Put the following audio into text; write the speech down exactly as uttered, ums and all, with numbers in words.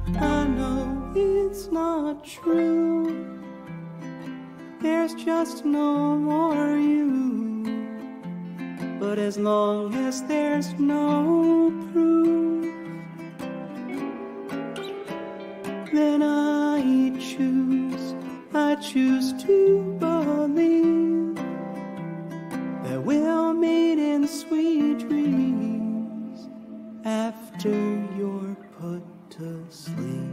I know it's not true. There's just no more you. But as long as there's no proof, then I choose, I choose to believe that we'll meet in sweet dreams after you're put to sleep.